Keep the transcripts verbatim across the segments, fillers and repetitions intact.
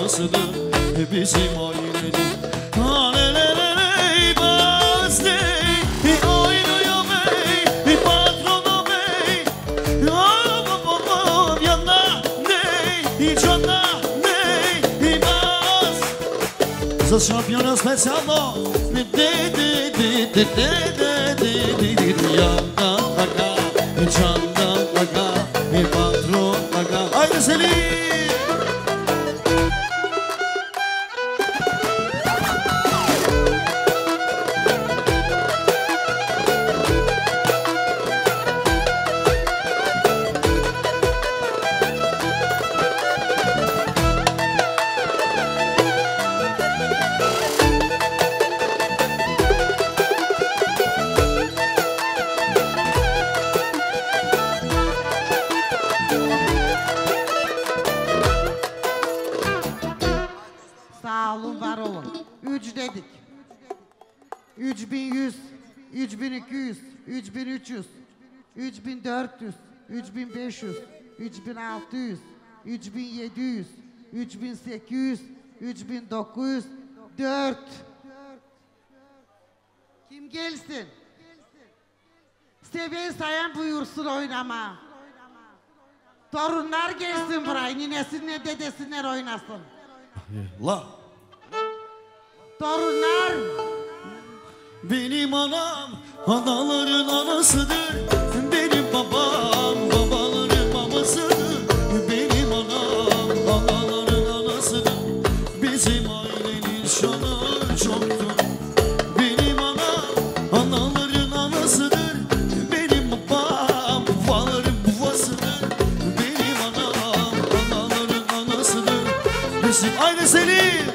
anasıdır bizim ailenin. Aleleleley bazdey oynuyor bey patronu bey. Babam yanına ney canına ney baz. Za şampiyona specjalno de de de de de de de de de yanına aga canına aga patron aga. Haydi Selim. üç bin dört yüz, üç bin beş yüz, üç bin altı yüz, üç bin yedi yüz, üç bin sekiz yüz, üç bin dokuz yüz, dört. Kim gelsin? Seven sayan buyursun oynama. Torunlar gelsin buraya, ninesinle dedesinler oynasın. La. Torunlar. Benim anam anaların anasıdır. Benim babam babaların babasıdır. Benim anam anaların anasıdır. Bizim ailenin şanı çoktur. Benim anam anaların anasıdır. Benim babam babaların babasıdır. Benim anam anaların anasıdır. Bizim aile Selim.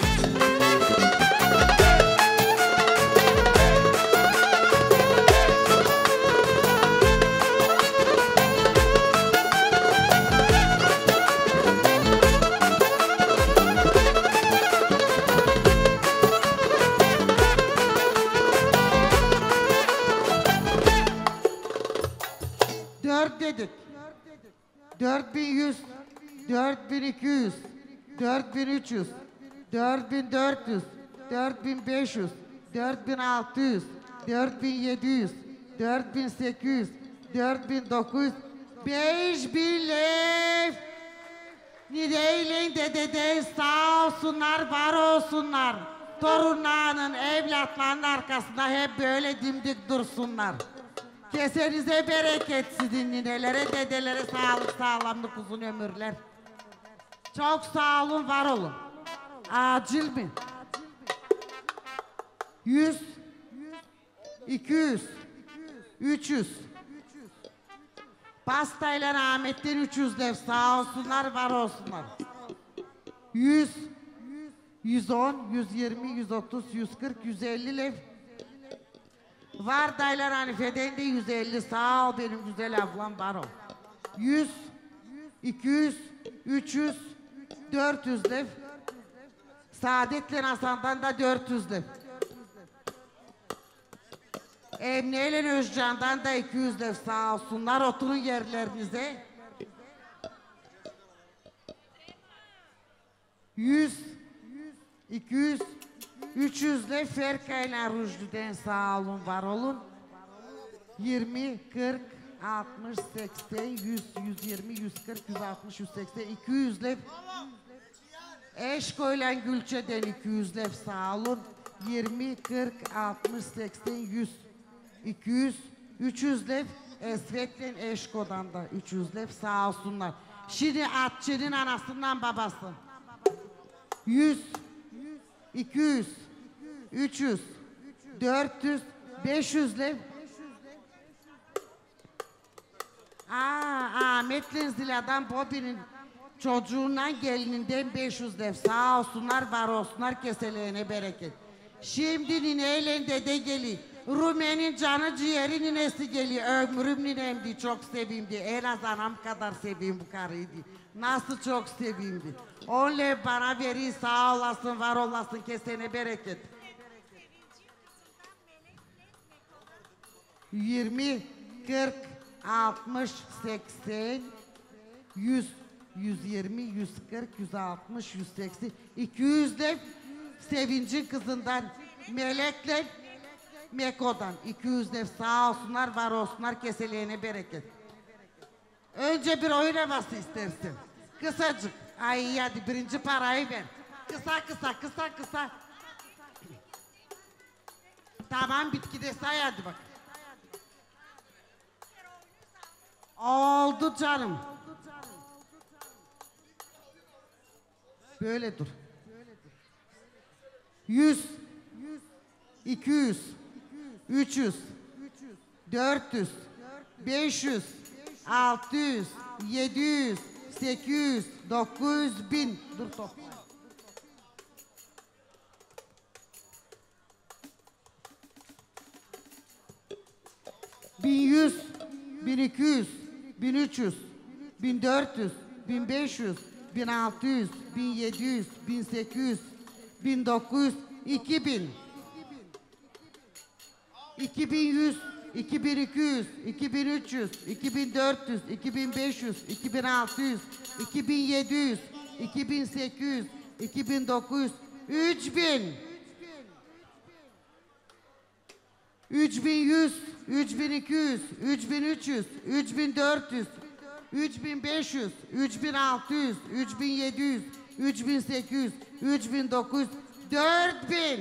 dört bin yüz, dört bin iki yüz, dört bin üç yüz, dört bin dört yüz, dört bin beş yüz, dört bin altı yüz, dört bin yedi yüz, dört bin sekiz yüz, dört bin dokuz yüz, beş bin lev. Nideyleyin dedede sağ olsunlar, var olsunlar. Torunlarının, evlatlarının arkasında hep böyle dimdik dursunlar. Kesenize bereket sizin ninelere, dedelere sağlık, sağlamlık, uzun ömürler. Çok sağ olun, var olun. Acil mi? Yüz, iki yüz, üç yüz. Pastayla rahmetten üç yüz dev sağ olsunlar, var olsunlar. Yüz, yüz on, yüz yirmi, yüz otuz, yüz kırk, yüz elli lev. Var dayılar Hanife'den de yüz elli sağ ol benim güzel ablam var ol. Yüz, iki yüz, üç yüz, dört yüz lev. Saadet'le Hasan'dan da dört yüz lev. Emine ile Özcan'dan da iki yüz lev sağ olsunlar, oturun yerlerinize. Yüz, iki yüz, üç yüz lev Ferkay'la Rujdu'den sağ olun, var olun. Yirmi, kırk, altmış, seksen, yüz, yüz yirmi, yüz kırk, yüz altmış, yüz seksen, iki yüz lev. Eşko'yla Gülçe'den iki yüz lev sağ olun. Yirmi, kırk, altmış, seksen, yüz, iki yüz, üç yüz lev. Esvet'le Eşko'dan da üç yüz lev sağ olsunlar. Şimdi Atçı'nın anasından babası. Yüz, iki yüz, üç yüz, dört yüz, beş yüz lev. Aa, Ahmet'le Zila'dan Bobby'nin çocuğundan gelininden beş yüz lev sağ olsunlar, var olsunlar, keseleğine bereket. Şimdi nineyle dede geliyor. Rumen'in canı ciğeri ninesi geliyor. Ömrüm ninemdi, çok sevimdi. En az anam kadar seveyim bu karıydı. Nasıl çok sevimdi. On lev bana veri, sağ olasın, var olasın, kesene bereket. Yirmi, kırk, altmış, seksen, yüz, yüz yirmi, yüz kırk, yüz altmış, yüz seksen, iki yüz de Sevinç'in kızından Melek'le Meko'dan. iki yüz de sağ olsunlar, var olsunlar, keseleğine bereket. Önce bir oynaması istersin. Kısacık. Ay hadi birinci parayı ver. Kısa kısa kısa kısa. Tamam bitkide say hadi bak. Oldu canım. Böyle dur. Yüz. iki yüz. üç yüz. dört yüz. beş yüz. altı yüz. yedi yüz. sekiz yüz. dokuz yüz. bin. Dur topla. bin yüz, bin iki yüz, bin üç yüz, bin dört yüz, bin beş yüz, bin altı yüz, bin yedi yüz, bin sekiz yüz, bin dokuz yüz, iki bin. iki bin yüz, iki bin iki yüz, iki bin üç yüz, iki bin dört yüz, iki bin beş yüz, iki bin altı yüz, iki bin yedi yüz, iki bin sekiz yüz, iki bin dokuz yüz, üç bin. üç bin yüz, üç bin iki yüz, üç bin üç yüz, üç bin dört yüz, üç bin beş yüz, üç bin altı yüz, üç bin yedi yüz, üç bin sekiz yüz, üç bin dokuz yüz, dört bin.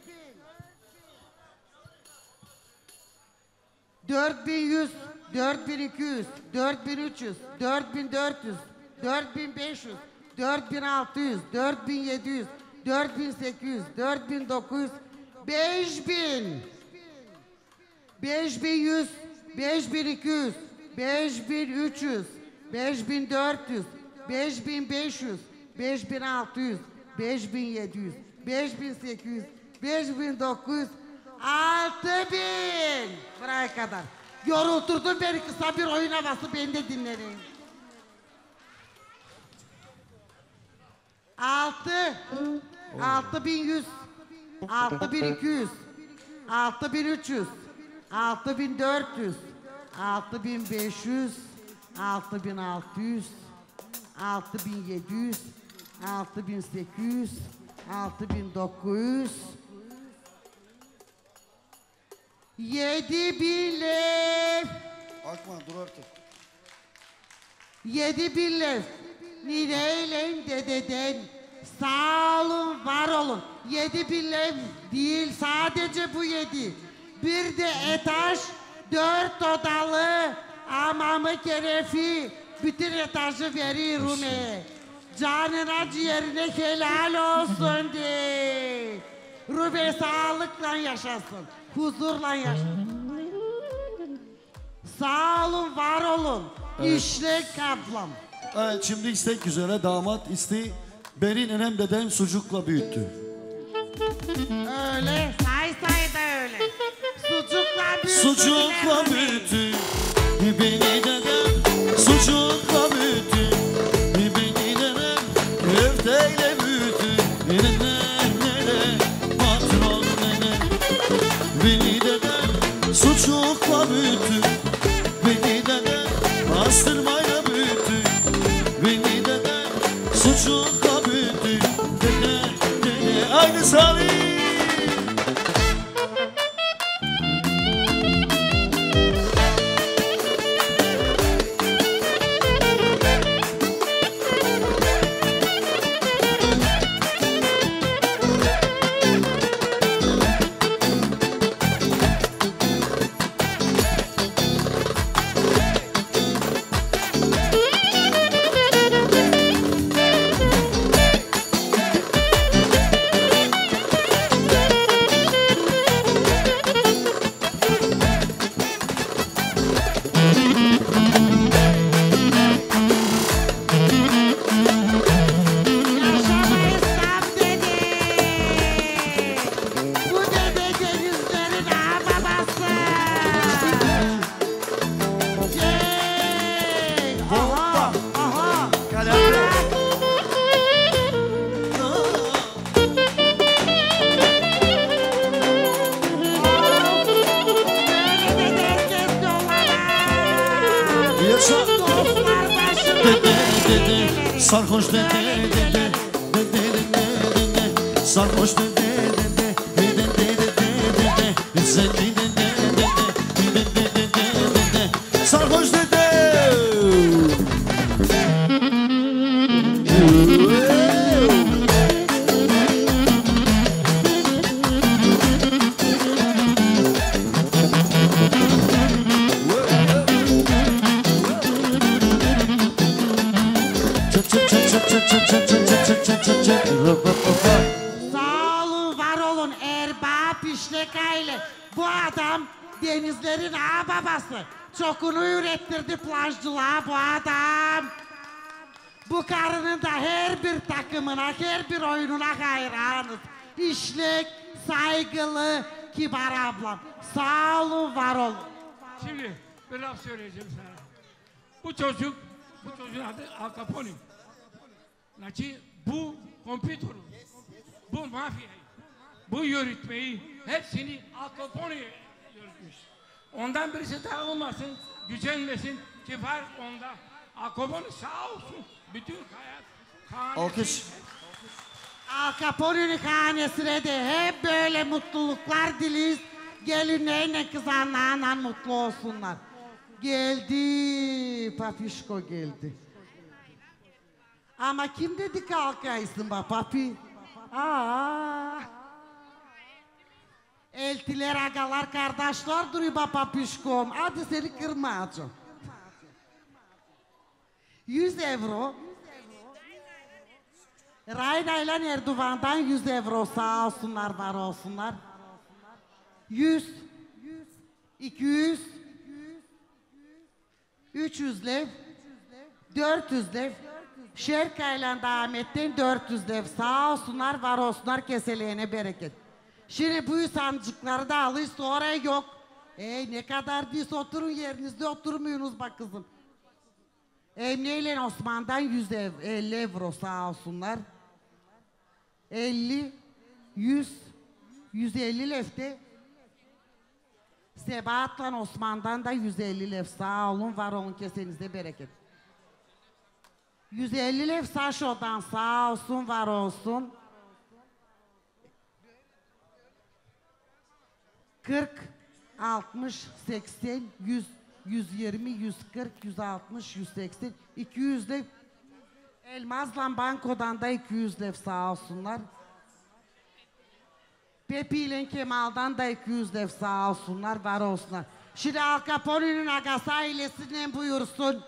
dört bin yüz, dört bin iki yüz, dört bin üç yüz, dört bin dört yüz, dört bin beş yüz, dört bin altı yüz, dört bin yedi yüz, dört bin sekiz yüz, dört bin dokuz yüz, beş bin. beş bin yüz, beş bin iki yüz, beş bin üç yüz, beş bin dört yüz, beş bin beş yüz, beş bin altı yüz, beş bin yedi yüz, beş bin sekiz yüz, beş bin dokuz yüz, altı bin. Buraya kadar. Yoruldurdun beni, kısa bir oyun havası, ben de dinlerim. Altı, altı bin yüz, altı bin iki yüz, altı bin üç yüz, altı bin dört yüz, altı bin beş yüz, altı bin altı yüz, altı bin yedi yüz, altı bin sekiz yüz, altı bin dokuz yüz, yedi bin lev. Akma dur artık. Yedi bin lev. Nineyle dededen. Sağ olun, var olun. Yedi bin lev değil, sadece bu yedi. Bir de etaj, dört odalı, amamı kerefi, bütün etajı verir Rumi'ye. Canına ciğerine helal olsun de. Rumi sağlıkla yaşasın, huzurla yaşasın. Sağ olun, var olun. Evet. İşlek ablam. Evet, şimdi istek üzere damat isteği Berin enem deden sucukla büyüttü. Öyle, say say da öyle. Sucukla büyüttü. Sucukla büyüttü. Beni dedem sucukla büyüttü. Beni dedem köfteyle büyüttü. Nene nene patron nene. Beni dedem sucukla büyüttü. Beni dedem pastırmayla büyüttü. Beni dedem sucukla büyüttü. Nene nene aynı Salih. sarhoş de de de de de de de de sarhoş de de de de de de de de de sen de de de de de de de de sarhoş de de Sağ olun, var olun erbap işlekayla. Bu adam denizlerin ağababası. Çokunu ürettirdi plajcılığa bu adam. Bu karının da her bir takımına, her bir oyununa hayranız. İşlek, saygılı, kibar ablam. Sağ olun, var olun. Şimdi bir laf söyleyeceğim sana. Bu çocuk, bu çocuğun adı Al Capone. Naci, bu kompütörü, bu mafyayı, bu yürütmeyi, hepsini Al Capone yürütmüş. Ondan birisi dağılmasın, gücenmesin, kibar onda. Al Capone sağ olsun, bütün hayat, alkış. Al Capone'nin hanesine de hep böyle mutluluklar diliyiz. Gelinlerle kızanlarla mutlu olsunlar. Geldi, papişko geldi. Ama kim dedi kalkaysın be papi? Aa. Eltiler, agalar, kardeşler duruyor be papişkom. Hadi seni kırmayacağım. Yüz euro. Rayna ile Erdoğan'dan yüz euro sağ olsunlar, var olsunlar. Yüz. İki yüz. Üç yüz lev. Dört yüz lev. Şerkayla Ahmet'ten dört yüz lev sağ olsunlar, var olsunlar, keseleğine bereket. Şimdi bu sancıkları da alış, sonra yok. Ey ne kadar diyorsa oturun yerinizde, oturmuyorsunuz bak kızım. Emine ile Osman'dan yüz ev, elli euro sağ olsunlar. elli, yüz, yüz elli lefte. Sebahat'la Osman'dan da yüz elli lef sağ olun, var olun, kesenizde bereket. yüz elli lev Saşo'dan sağ olsun, var olsun. kırk, altmış, seksen, yüz, yüz yirmi, yüz kırk, yüz altmış, yüz seksen, iki yüz lev. Elmaz'la bankodan da iki yüz lev sağ olsunlar. Pepi ile Kemal'dan da iki yüz lev sağ olsunlar, var olsunlar. Şimdi Al Capone'nin agası ailesinden buyursun.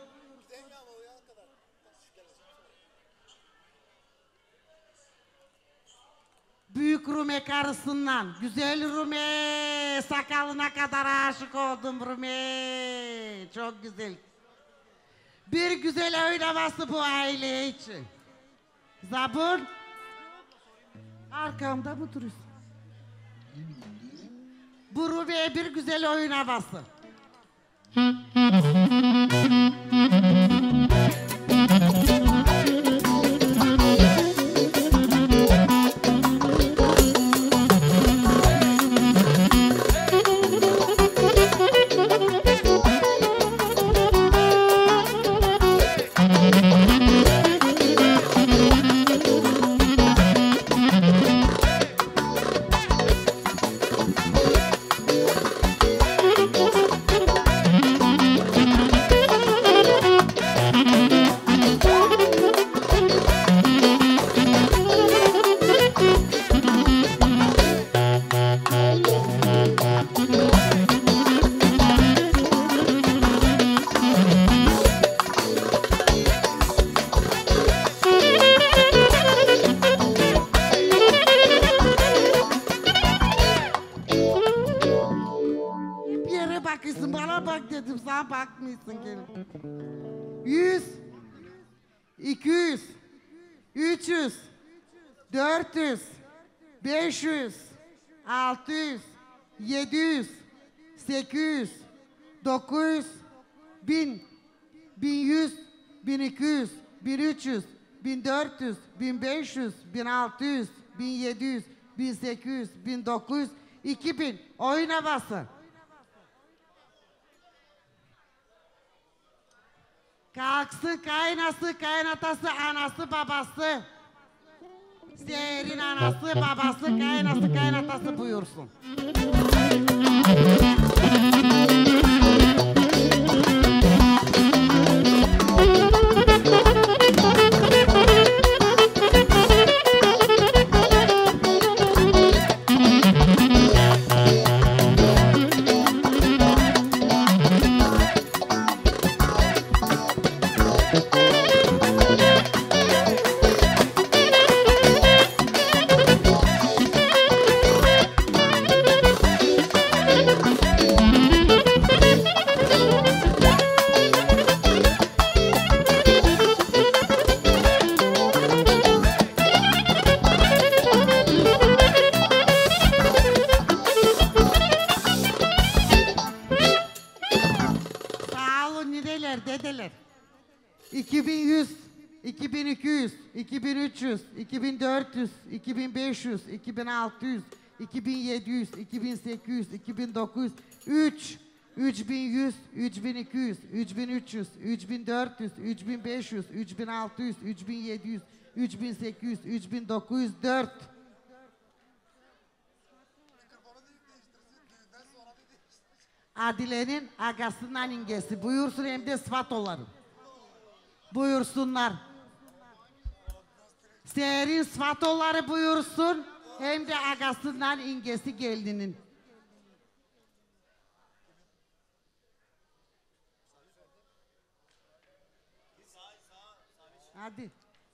Büyük Rume karısından, güzel Rume, sakalına kadar aşık oldum Rume, çok güzel. Bir güzel oynaması bu aile için. Zabur, arkamda mı duruyorsun? Bu Rume'ye bir güzel oyun havası. yüz, iki yüz, üç yüz, dört yüz, beş yüz, altı yüz, yedi yüz, sekiz yüz, dokuz yüz, bin, bin yüz, bin iki yüz, bin üç yüz, bin dört yüz, bin beş yüz, bin altı yüz, bin yedi yüz, bin sekiz yüz, bin dokuz yüz, iki bin. Oyun havası. Kalksın kaynası, kaynatası, anası, babası. Seher'in anası, babası, kaynası, kaynatası buyursun. iki bin yüz, iki bin iki yüz, iki bin üç yüz, iki bin dört yüz, iki bin beş yüz, iki bin altı yüz, iki bin yedi yüz, iki bin sekiz yüz, iki bin dokuz yüz, üç, üç bin yüz, üç bin iki yüz, üç bin üç yüz, üç bin dört yüz, üç bin beş yüz, üç bin altı yüz, üç bin yedi yüz, üç bin sekiz yüz, üç bin dokuz yüz, dört. Adile'nin agasından ingesi buyursun, hem de Svatoların. Buyursunlar. Seher'in Svatoları buyursun, hem de agasından ingesi gelininin. Hadi.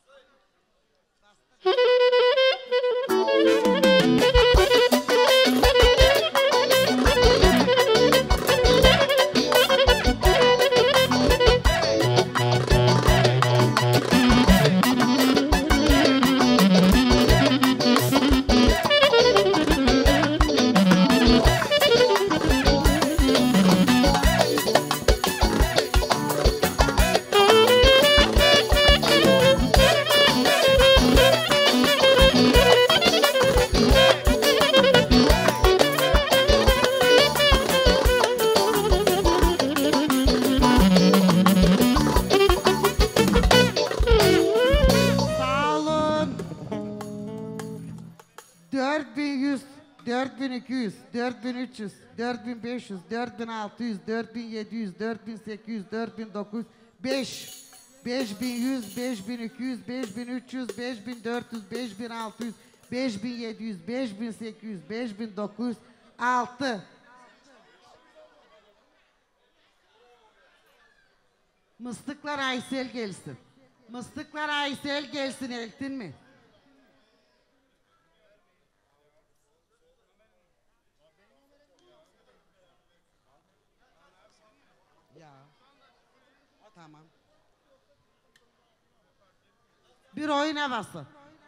dört bin yüz, dört bin iki yüz, dört bin üç yüz, dört bin beş yüz, dört bin altı yüz, dört bin yedi yüz, dört bin sekiz yüz, dört bin dokuz yüz, beş, beş bin yüz, beş bin iki yüz, beş bin üç yüz, beş bin dört yüz, beş bin altı yüz, beş bin yedi yüz, beş bin sekiz yüz, beş bin dokuz yüz, altı. Mıstıklar Aysel gelsin. Mıstıklar Aysel gelsin, eltin mi? Ya. Tamam. Bir oyuna basın.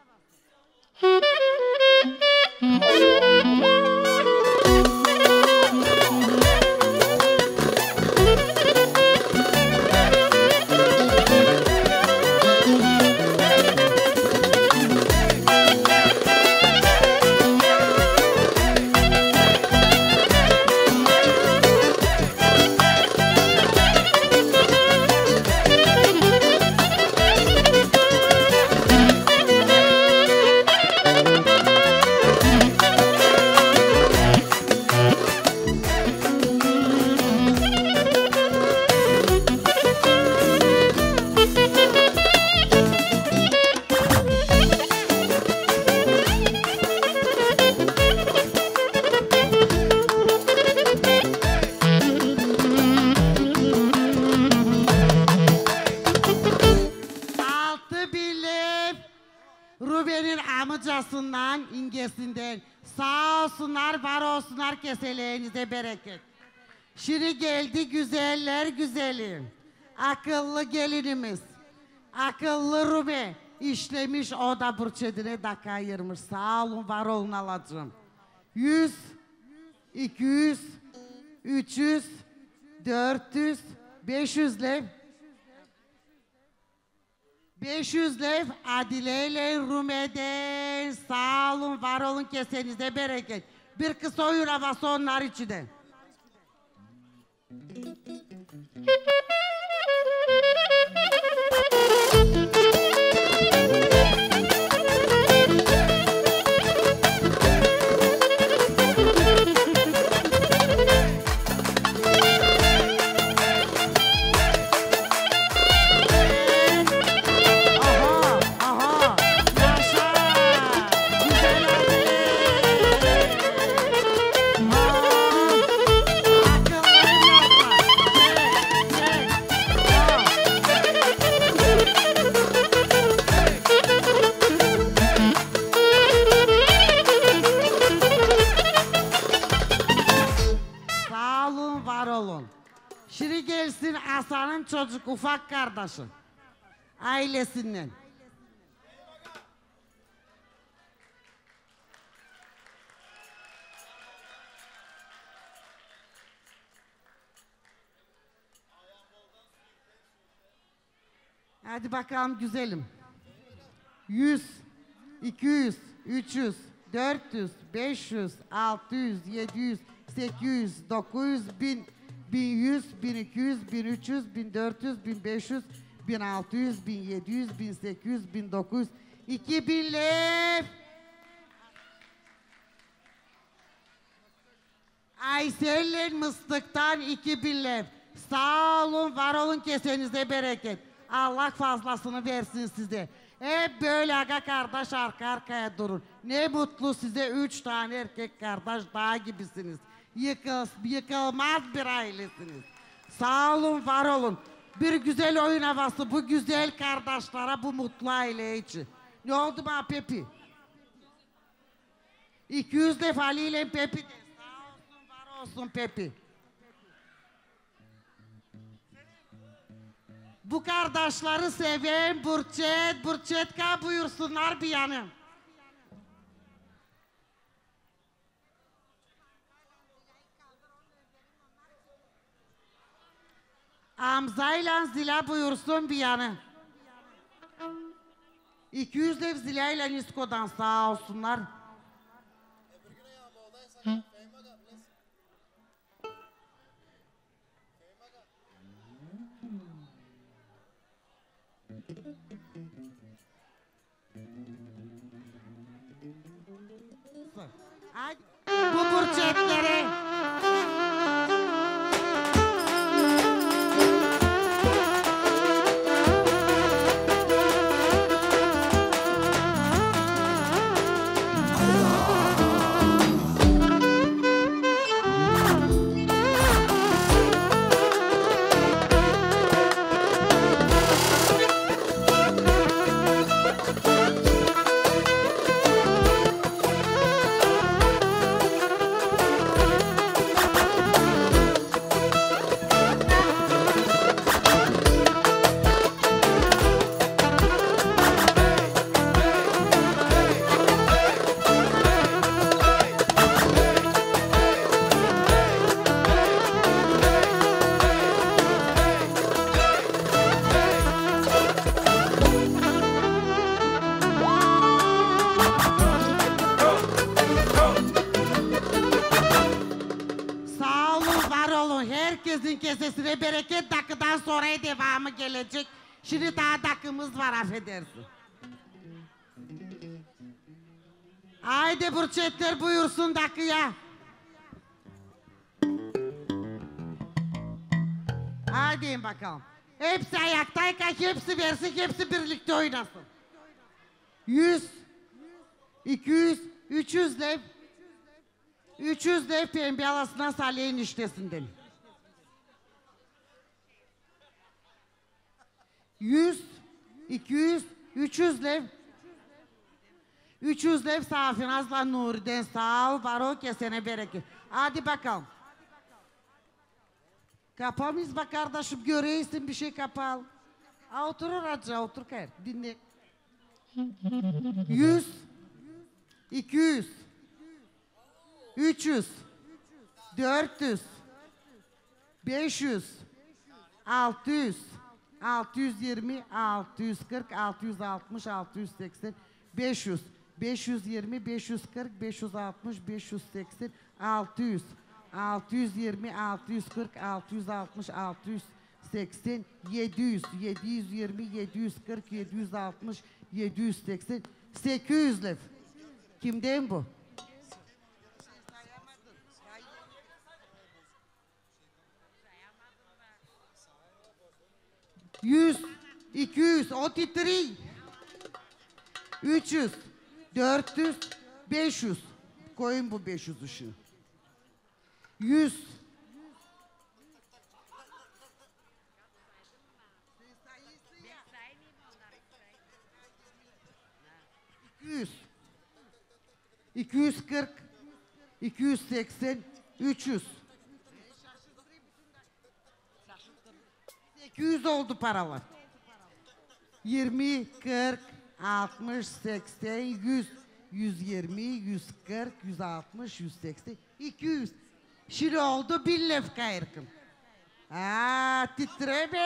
Ruben'in amcasından, ingesinden sağ olsunlar, var olsunlar, keselerinize bereket. Şimdi geldi güzeller güzeli, akıllı gelinimiz, akıllı Ruben, işlemiş o da burçedine dakika ayırmış. Sağ olun, var olun alacağım. Yüz, iki yüz, üç yüz, dört yüz, beş yüz lev. beş yüz lev Adile ile Rume'den. Sağ olun, var olun, kesenize bereket. Bir kısa oyun havası onlar içinde. Hasan'ın çocuk ufak kardeşi. Ailesinden. Hadi bakalım güzelim. Yüz, iki yüz, üç yüz, dört yüz, beş yüz, altı yüz, yedi yüz, sekiz yüz, dokuz yüz, bin, bin yüz, bin iki yüz, bin üç yüz, bin dört yüz, bin beş yüz, bin altı yüz, bin yedi yüz, bin sekiz yüz, bin dokuz yüz, iki bin lev. Aysel'le Mıstık'tan iki bin lev. Sağ olun, var olun, kesenize bereket. Allah fazlasını versin size. Hep böyle aga kardeş arka arkaya durun. Ne mutlu size, üç tane erkek kardeş daha gibisiniz. Yıkıl, yıkılmaz bir ailesiniz. Sağ olun, var olun. Bir güzel oyun havası bu güzel kardeşlere, bu mutlu aile için. Ne oldu bana Pepi? iki yüz defa Ali ile Pepi de. Sağ olsun, var olsun Pepi. Bu kardeşleri seven Burçet, Burçetka buyursunlar bir yanım. Amza ile Zila buyursun bir yanı. iki yüz dev Zila ile Nisko'dan sağ olsunlar. Bu burçetleri kesesine bereket, dakikadan sonra devamı gelecek. Şimdi daha dakikamız var, affedersin. Haydi burçetler buyursun dakikaya. Haydi bakalım. Hepsi ayaktayken hepsi versin, hepsi birlikte oynasın. Yüz, iki yüz, üç yüz lev. Üç yüz lev pembe alasına Salih'in iştesinden. Yüz, iki yüz, üç yüz lev. Üç yüz lev Safinaz'la Nuri'den sağ ol, var o kesene bereket. Hadi bakalım. Kapamayız bak kardeşim, göreysin bir şey kapalı. Ha, oturur hacı, otur kayır, dinle. Yüz, iki yüz, üç yüz, dört yüz, beş yüz, altı yüz, altı yüz yirmi, altı yüz kırk, altı yüz altmış, altı yüz seksen, beş yüz, beş yüz yirmi, beş yüz kırk, beş yüz altmış, beş yüz seksen, altı yüz, altı yüz yirmi, altı yüz kırk, altı yüz altmış, altı yüz seksen, yedi yüz, yedi yüz yirmi, yedi yüz kırk, yedi yüz altmış, yedi yüz seksen, sekiz yüz lev. Kimden bu? Yüz, iki yüz, o titri. Üç yüz, dört yüz, beş yüz. Koyun bu beş yüz ışığı. Yüz. İki yüz. İki yüz kırk. İki yüz seksen. Üç yüz. iki yüz oldu paralar. yirmi, kırk, altmış, seksen, yüz. yüz yirmi, yüz kırk, yüz altmış, yüz seksen, iki yüz. Şimdi oldu bin lefka erkin. Aa, titreme.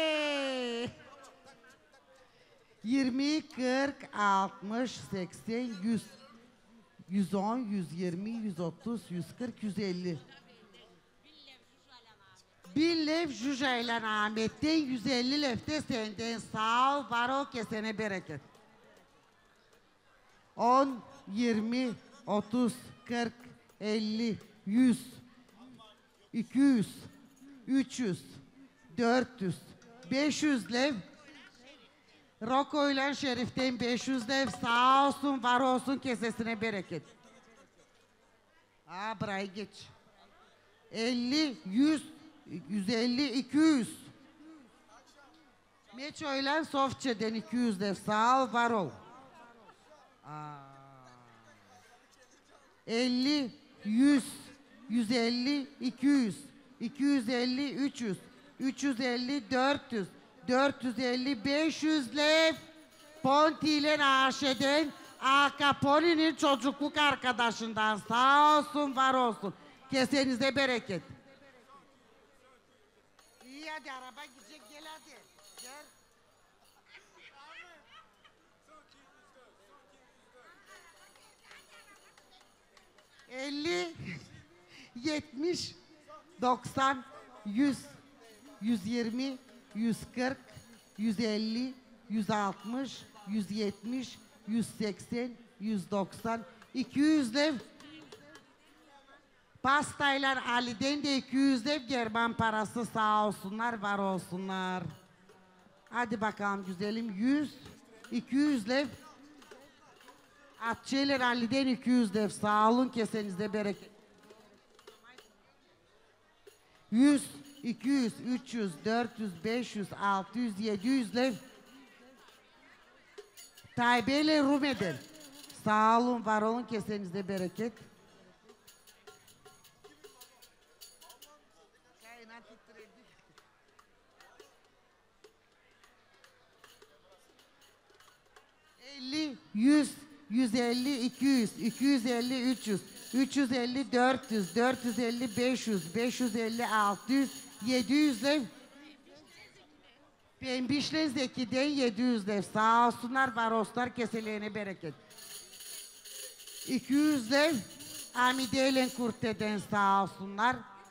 yirmi, kırk, altmış, seksen, yüz. yüz on, yüz yirmi, yüz otuz, yüz kırk, yüz elli. bin lef Jujayla Ahmet'ten, yüz elli lefte senden. Sağ ol, var ol, kesene bereket. on, yirmi, otuz, kırk, elli, yüz, iki yüz, üç yüz, dört yüz, beş yüz lev. Roko ile Şerif'ten beş yüz lev. Sağ olsun, var olsun, kesesine bereket. Aa, burayı geç. elli, yüz, yüz elli, iki yüz. Meço ile Sofçe'den iki yüz lev. Sağ ol, var ol. elli, yüz, yüz elli, iki yüz, iki yüz elli, üç yüz, üç yüz elli, dört yüz, dört yüz elli, beş yüz lev. Ponti ile Aşe'den, Al Capone'nin çocukluk arkadaşından. Sağ olsun, var olsun. Kesenize bereket. İyi, hadi araba gidecek, gel hadi. Gel. elli, yetmiş, doksan, yüz, yüz yirmi, yüz kırk, yüz elli, yüz altmış, yüz yetmiş, yüz seksen, yüz doksan, iki yüz lev. Pastaylar Ali'den de iki yüz lev German parası. Sağ olsunlar, var olsunlar. Hadi bakalım güzelim. yüz, iki yüz lev. Atçeler Ali'den iki yüz lev. Sağ olun, kesenizde bereket. yüz, iki yüz, üç yüz, dört yüz, beş yüz, altı yüz, yedi yüz lev. Taybe ile Rume'den. Sağ olun, var olun, kesenizde bereket. elli, yüz, yüz elli, iki yüz, iki yüz elli, üç yüz, üç yüz elli, dört yüz, dört yüz elli, beş yüz, beş yüz elli, altı yüz, yedi yüz lev. Pembişle Zeki'den yedi yüz lev. Sağ olsunlar, var olsunlar, keselerine bereket. iki yüz lev. Amide ile Kurte'den sağ olsunlar.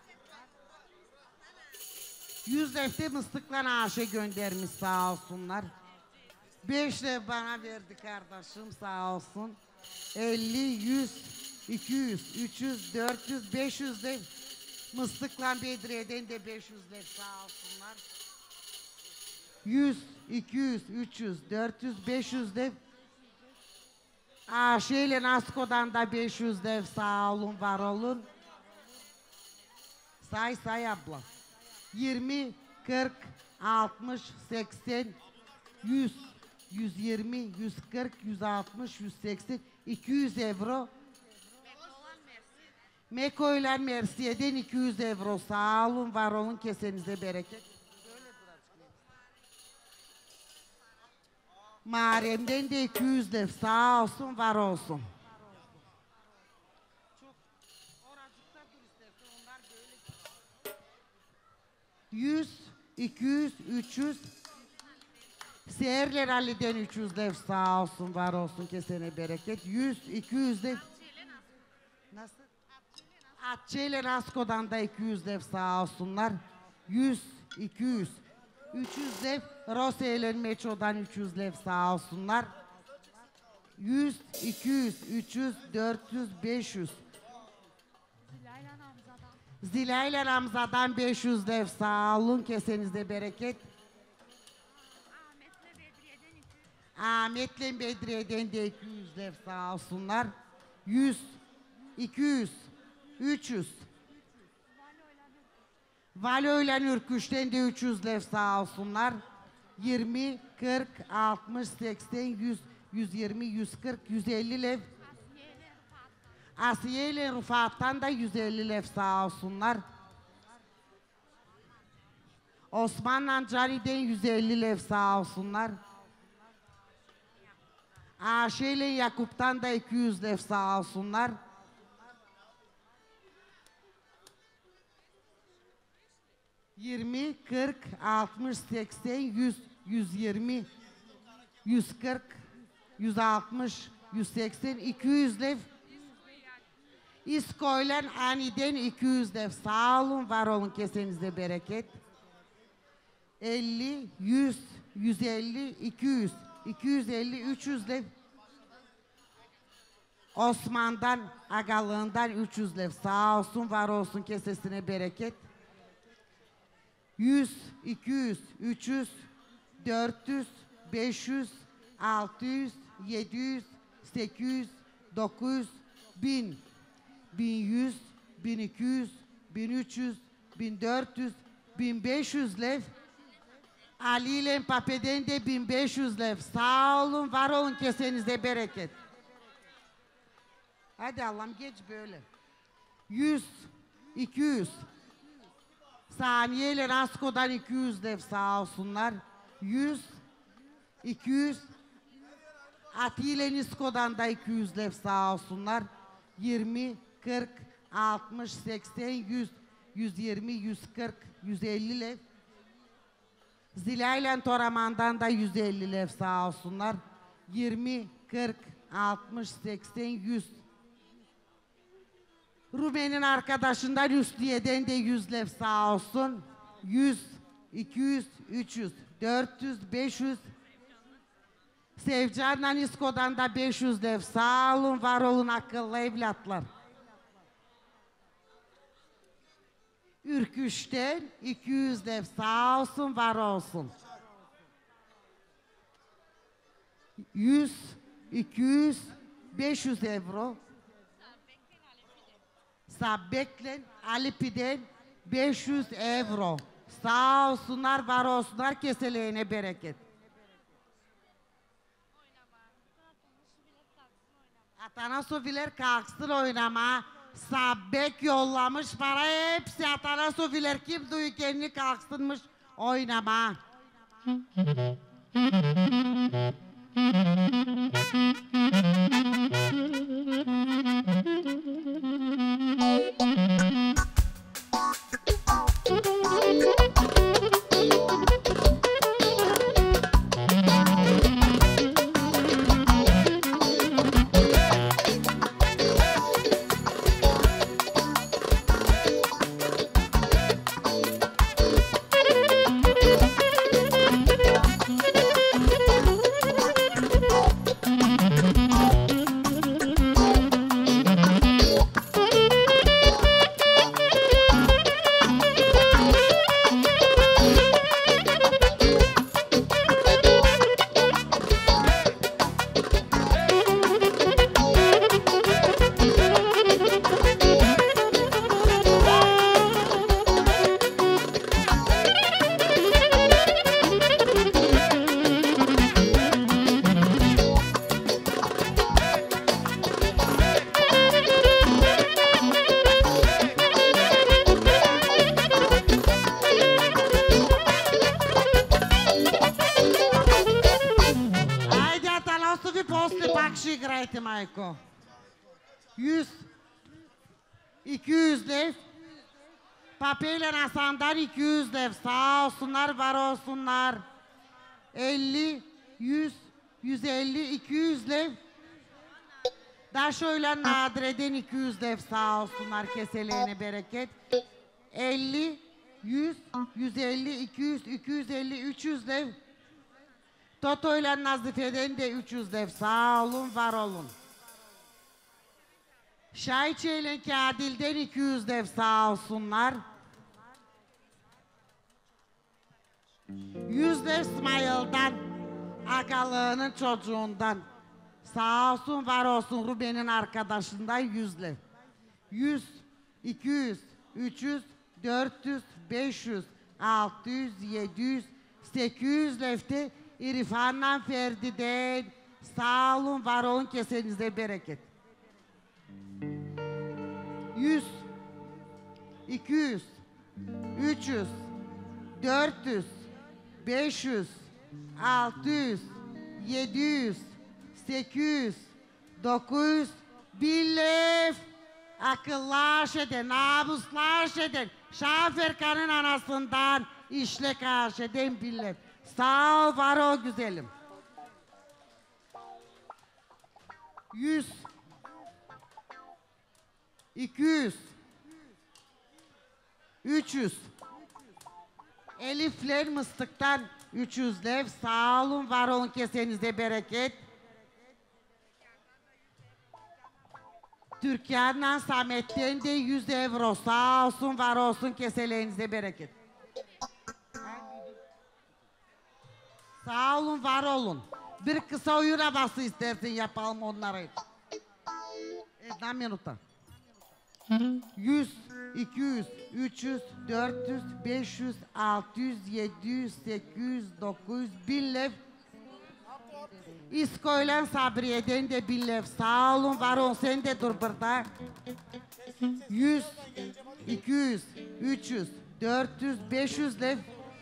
yüz levde Mıstıklan Aşe göndermiş, sağ olsunlar. beş lev bana verdi kardeşim, sağ olsun. elli, yüz, iki yüz, üç yüz, dört yüz, beş yüz lev. Mıstıklan Bedriye'den de beş yüz lev, sağ olsunlar. yüz, iki yüz, üç yüz, dört yüz, beş yüz lev. Aşe ile Nasko'dan da beş yüz lev, sağ olun, var olun. Say say abla. yirmi, kırk, altmış, seksen, yüz, yüz yirmi, yüz kırk, yüz altmış, yüz seksen, iki yüz euro. Meko ile Mersiye'den iki yüz euro. Sağ olun, var olun, kesenize bereket. Muharrem'den de iki yüz lev. Sağ olsun, var olsun. yüz, iki yüz, üç yüz. Seherler Ali'den üç yüz lev. Sağ olsun, var olsun, kesene bereket. yüz, iki yüz lev. Nasıl? Atçı ile Rasko'dan da iki yüz lev, sağ olsunlar. yüz, iki yüz, üç yüz lev. Rose ile Meço'dan üç yüz lev, sağ olsunlar. yüz, iki yüz, üç yüz, dört yüz, beş yüz. Zila ile Ramza'dan beş yüz lev, sağ olun, kesenizde bereket. Ahmet'le Bedriye'den de iki yüz lev, sağ olsunlar. yüz, iki yüz, üç yüz. Valo ile Nürküş'ten de üç yüz lev, sağ olsunlar. yirmi, kırk, altmış, seksen, yüz, yüz yirmi, yüz kırk, yüz elli lev. Asiye ile Rıfat'tan da yüz elli lev, sağ olsunlar. Osman'la Cari'den yüz elli lev sağ olsunlar. Ayşe ile Yakup'tan da iki yüz lev sağ olsunlar. yirmi, kırk, altmış, seksen, yüz, yüz yirmi, yüz kırk, yüz altmış, yüz seksen, iki yüz lev. İskoylan aniden iki yüz lev. Sağ olun, var olun, kesenizde bereket. elli, yüz, yüz elli, iki yüz, iki yüz elli, üç yüz lev. Osman'dan, agalığından üç yüz lev. Sağ olsun, var olsun, kesesine bereket. yüz, iki yüz, üç yüz, dört yüz, beş yüz, altı yüz, yedi yüz, sekiz yüz, dokuz yüz, bin, bin yüz, bin iki yüz, bin üç yüz, bin dört yüz, bin beş yüz lev. Ali ile Pape'den de bin beş yüz lev. Sağ olun, var olun, kesenize bereket. Hadi Allah'ım geç böyle. yüz, iki yüz. Saniye ile Rasko'dan iki yüz lev sağ olsunlar. yüz, iki yüz. Ati ile Nisko'dan da iki yüz lev sağ olsunlar. yirmi, kırk, altmış, seksen, yüz, yüz yirmi, yüz kırk, yüz elli lev. Zila ile Toraman'dan da yüz elli lev sağ olsunlar. yirmi, kırk, altmış, seksen, yüz. Rumen'in arkadaşından Hüsniye'den de yüz lev sağ olsun. yüz, iki yüz, üç yüz, dört yüz, beş yüz. Sevcan'la Nisko'dan da beş yüz lev. Sağ olun, var olun akıllı evlatlar. Ürküş'ten iki yüz lev. Sağ olsun, var olsun. yüz, iki yüz, beş yüz euro. Sabbek'le Alipi'den beş yüz euro. Sağ olsunlar, var olsunlar, keseleğine bereket. Atanasoviler kalksın oynama. Sabbek yollamış para, hepsi Atanasoviler kim duyu kendini kalksınmış oynama. yüz, iki yüz lev. Papeyle Hasan'dan iki yüz lev. Sağ olsunlar, var olsunlar. elli, yüz, yüz elli, iki yüz lev. Daşo'yla Nadire'den iki yüz lev. Sağ olsunlar, keseleğine bereket. elli, yüz, yüz elli, iki yüz, iki yüz elli, üç yüz lev. Toto'yla Nazife'den de üç yüz lev. Sağ olun, var olun. Şahiçe ile Kadil'den iki yüz lev. Sağ olsunlar. yüz lev İsmail'den, akalığının çocuğundan. Sağ olsun, var olsun, Ruben'in arkadaşından yüz lev. yüz, iki yüz, üç yüz, dört yüz, beş yüz, altı yüz, yedi yüz, sekiz yüz lev'te İrfan'la Ferdi'den. Sağ olun, var olun, kesenize bereket. yüz, iki yüz, üç yüz, dört yüz, beş yüz, altı yüz, yedi yüz, sekiz yüz, dokuz yüz, birlev. Akıllar eden, namuslar eden, Şaferkan'ın anasından işlek aş eden birlev. Sağ ol, var ol güzelim. Yüz, iki yüz, üç yüz. Elifler mıstıktan üç yüz lev. Sağ olun, var olun, kesenize bereket. Türkiye'den Samet'ten de yüz euro. Sağ olsun, var olsun, keselerinize bereket. Sağ olun, var olun. Bir kısa oyun havası istersin, yapalım onları. Една минута. yüz, iki yüz, üç yüz, dört yüz, beş yüz, altı yüz, yedi yüz, sekiz yüz, dokuz yüz, bin lev. İskoylan Sabriye'den de bin lev. Sağ olun, var olun, sen de dur burada. yüz, iki yüz, üç yüz, dört yüz, beş yüz lev.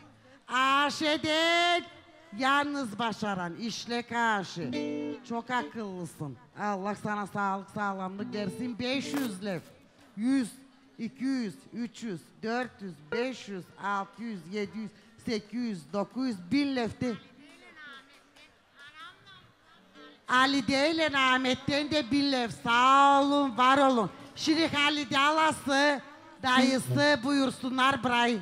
Aşeden yalnız başaran, işlek aşı. Çok akıllısın. Allah sana sağlık, sağlamlık versin. beş yüz lev. yüz, iki yüz, üç yüz, dört yüz, beş yüz, altı yüz, yedi yüz, sekiz yüz, dokuz yüz, bin lefti. Halide ile Ahmet'ten de bin lev. Sağ olun, var olun. Şimdi Halide alası, dayısı buyursunlar burayı.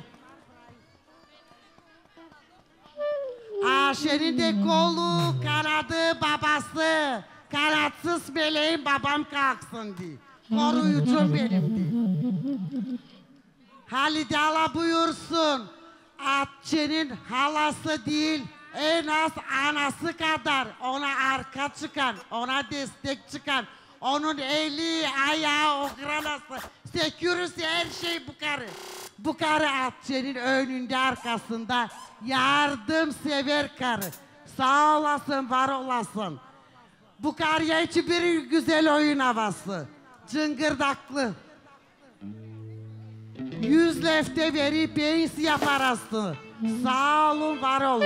Ayşe'nin de kolu, kanadı, babası. Kanatsız meleğin babam kalksın diye. Koruyucum benim diye. Halide hala buyursun. Atçı'nın halası değil, en az anası kadar ona arka çıkan, ona destek çıkan, onun eli, ayağı, o granası, security, her şey bu karı. Bu karı Atçı'nın önünde, arkasında yardımsever karı. Sağ olasın, var olasın. Bu karıya içi bir güzel oyun havası. Cıngırdaklı. Yüz lefte verip pensiye parası. Sağ olun, var olun.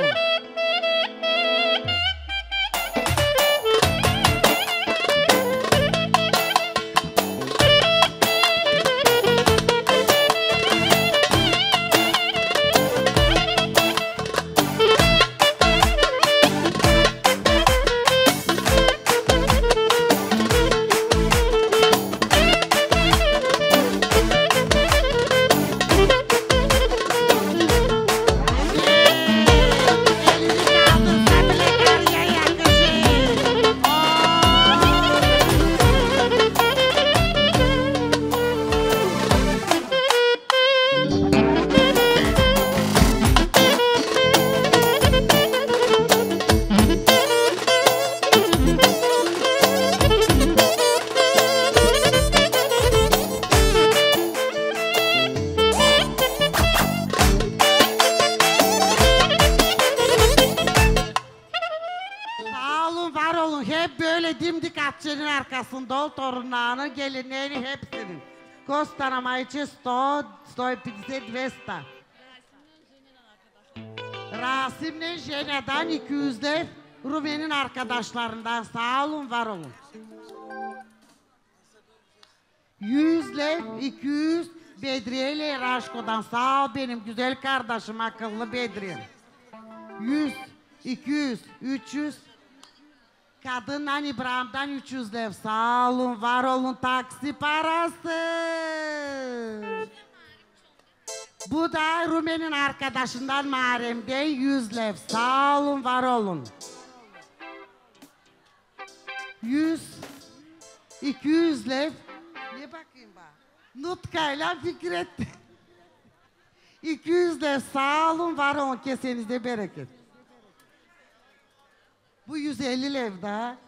Arkasında torunlarının, gelinlerini hepsinin. Kostana Maiçi sto, sto пятьдесят, двести. Rasim'le Jena'dan iki yüz lev, Rumen'in arkadaşlarından. Sağ olun, var olun. yüz lev, iki yüz Bedriye ile Raşko'dan. Sağ ol benim güzel kardeşim, akıllı Bedriye. yüz, iki yüz, üç yüz Kadından İbrahim'den üç yüz lev. Sağ olun, var olun, taksi parası. Bu da Rumen'in arkadaşından Muharrem'den yüz lev. Sağ olun, var olun. yüz, iki yüz lev. Ne bakayım bak. Nutkayla Fikret. iki yüz lev. Sağ olun, var olun, kesenizde bereket. Bu yüz elli lev daha.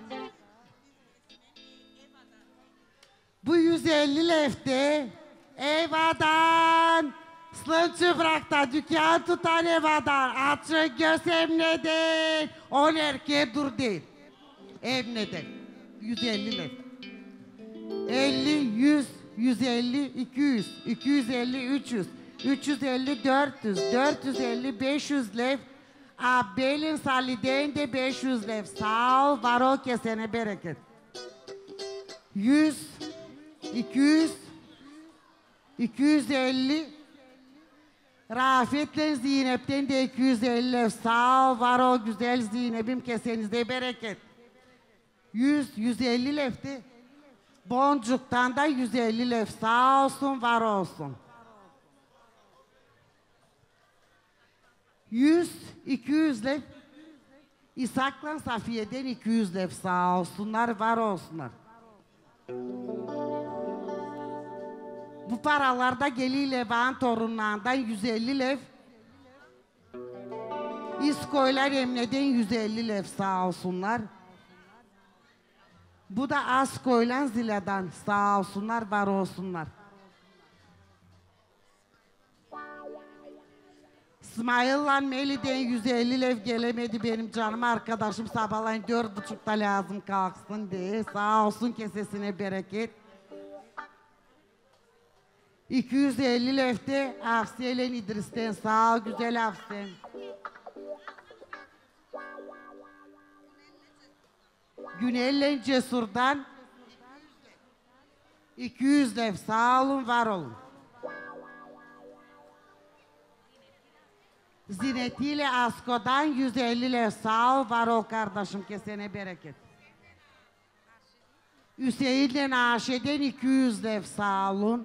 Bu yüz elli levde evadan Slın çıprakta dükkan tutan evadan açık göz emneden on erkeğe dur değil. Emneden yüz elli lev. elli, yüz, yüz elli, iki yüz, iki yüz elli, üç yüz, üç yüz elli, dört yüz, dört yüz elli, beş yüz lev. Abelin saliden de beş yüz lev. Sağ ol, var ol, kesene bereket. yüz, iki yüz, iki yüz elli. Rafet'le Zeynep'ten de iki yüz elli lev. Sağ ol, var ol, güzel Zeynep'im, kesenizde bereket. yüz, yüz elli levdi. Boncuk'tan da yüz elli lev. Sağ olsun, var olsun. yüz, iki yüz lev. İshak'la Safiye'den iki yüz lev. Sağ olsunlar, var olsunlar. Bu paralarda Geli Levan torunlarından yüz elli lev. İskoylar Emre'den yüz elli lev. Sağ olsunlar. Bu da Askoylan Zila'dan. Sağ olsunlar, var olsunlar. İsmail'la Meli'den yüz elli lev gelemedi benim canım arkadaşım. Sabahleyin dört buçukta lazım kalksın diye. Sağ olsun, kesesine bereket. iki yüz elli levde Afsiye ile İdris'ten. Sağ ol güzel Afsiye. Günel'le Cesur'dan iki yüz lev. Sağ olun, var olun. Zineti ile Asko'dan yüz elli lev. Sağ ol, var ol kardeşim, kesene bereket. Hüseyin'le Naşe'den iki yüz lev. Sağ olun.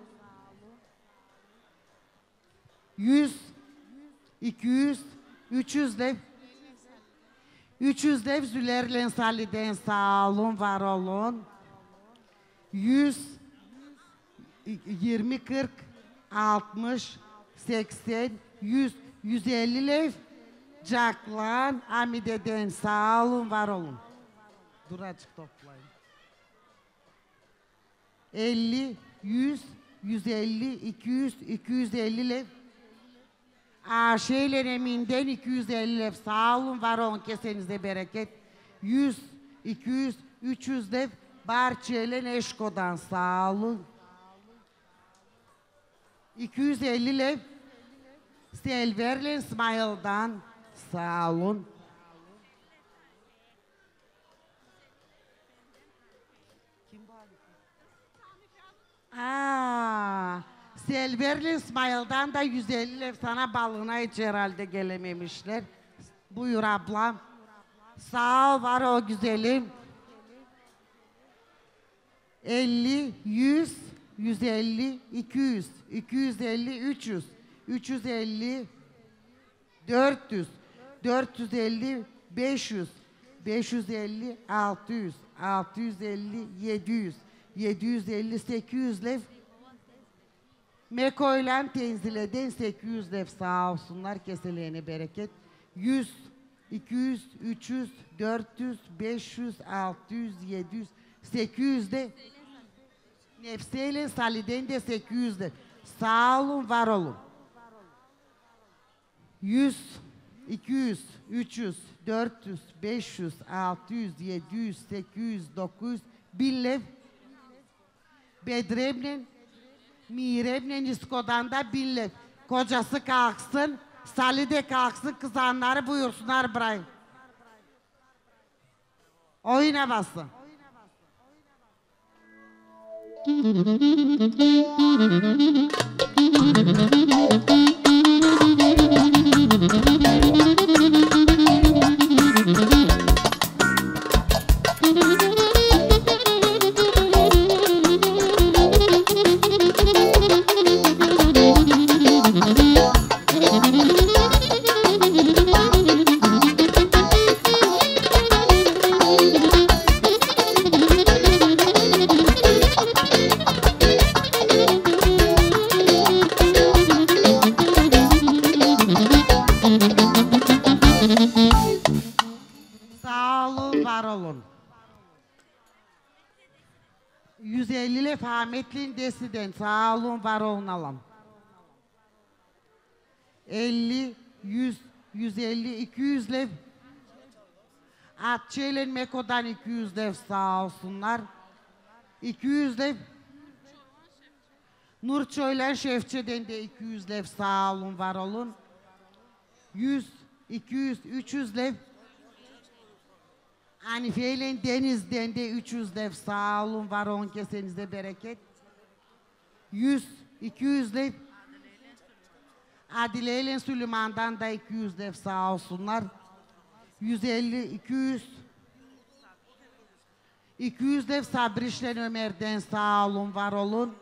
yüz, iki yüz, üç yüz lev. üç yüz lev Züler'le Salih'den. Sağ olun, var olun. yüz, yirmi, kırk, altmış, seksen, yüz, yüz elli lev Caklan Amide'den. Sağ olun, var olun. Dur açık toplayın. elli, yüz, yüz elli, iki yüz, iki yüz elli lev. Ayşe'yle Emin'den iki yüz elli lev. Sağ olun, var olun, kesenize bereket. yüz, iki yüz, üç yüz lev Barçe'yle Eşko'dan. Sağ olun. iki yüz elli lev Selver'le İsmail'dan. Sağ olun. Aa, Selver'le İsmail'dan da yüz elli lev sana balığına hiç herhalde gelememişler. Buyur ablam. Sağ ol, var o güzelim. elli, yüz, yüz elli, iki yüz, iki yüz elli, üç yüz, üç yüz elli, dört yüz, dört yüz elli, beş yüz, beş yüz elli, altı yüz, altı yüz elli, yedi yüz, yedi yüz elli, sekiz yüz lev. Mekoylan Tenzile'den sekiz yüz lev. Sağ olsunlar, keseleğine bereket. yüz, iki yüz, üç yüz, dört yüz, beş yüz, altı yüz, yedi yüz, sekiz yüz de Nefseyle Salih'den de sekiz yüz de. Sağ olun, var olun. yüz, iki yüz, üç yüz, dört yüz, beş yüz, altı yüz, yedi yüz, sekiz yüz, dokuz yüz, bin lev. Bedrem'le, Mirem'le İsko'dan da bin lev. Kocası kalksın, Salih de kalksın, kızanları buyursunlar burayı. Oyuna basın. yüz elli lev Ahmetli'nin desiden. Sağ olun, var olun alam. elli, yüz, yüz elli, iki yüz lev. Atçe'yle Meko'dan iki yüz lev. Sağ olsunlar. iki yüz lev. Nurçoylan Şefçe'den de iki yüz lev sağ olun, var olun. yüz, iki yüz, üç yüz lev. Hanife'yle Deniz'den de üç yüz lev sağ olun, var olun, kesenize bereket. yüz, iki yüz lev. Adile ile Süleyman'dan da iki yüz lev sağ olsunlar. yüz elli, iki yüz. iki yüz lev Sabriş ile Ömer'den sağ olun, var olun.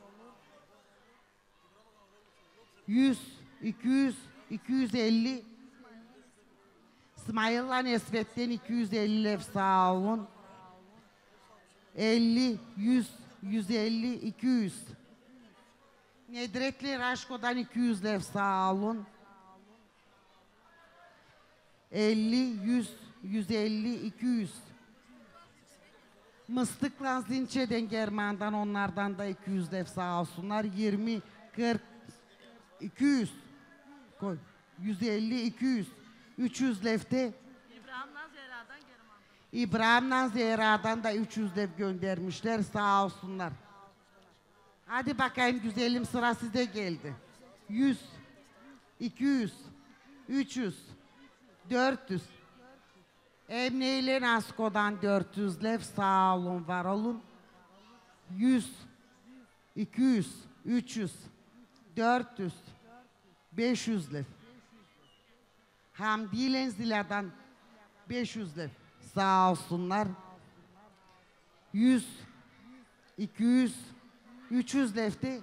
yüz, iki yüz, iki yüz elli. İsmail'la Nesvet'ten iki yüz elli lev sağ olun. elli, yüz, yüz elli, iki yüz. Nedretli Raşko'dan iki yüz lev sağ olun. elli, yüz, yüz elli, iki yüz. Mıstıkla Zinçe'den German'dan, onlardan da iki yüz lev sağ olsunlar. yirmi, kırk, iki yüz. Koy. yüz elli, iki yüz. üç yüz levte. İbrahim'den Zehra'dan German'dan. İbrahim'den Zehra'dan da üç yüz lev göndermişler, sağ olsunlar. Hadi bakayım güzelim, sıra size geldi. yüz, iki yüz, üç yüz, dört yüz. Emne ile Nasko'dan dört yüz lev sağ olun, var olun. yüz, iki yüz, üç yüz, dört yüz, beş yüz lev. Hamdi ile Zila'dan beş yüz lev sağ olsunlar. yüz, iki yüz, üç yüz levte.